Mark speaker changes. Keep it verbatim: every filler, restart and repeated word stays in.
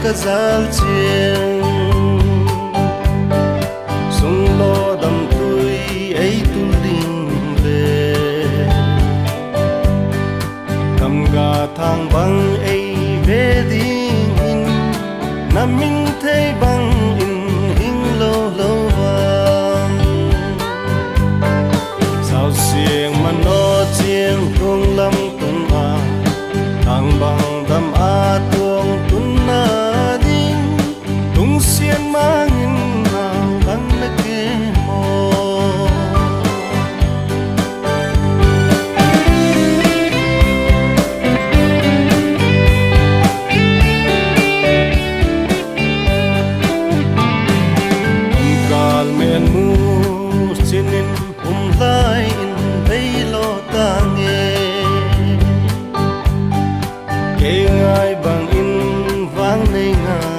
Speaker 1: ka zal chieng sung lo dam tui ei tu ling le kam ga thang bang ei ve ding in na min thei bang in hing lo lo wang sao xieng man no chieng tung lam tung a thang bang dam a tuong tun na ding tung xiên mang in nào bang na ke mo men mu sinin um lai in vei lo ta nghe ke ngai bang in vang nei nga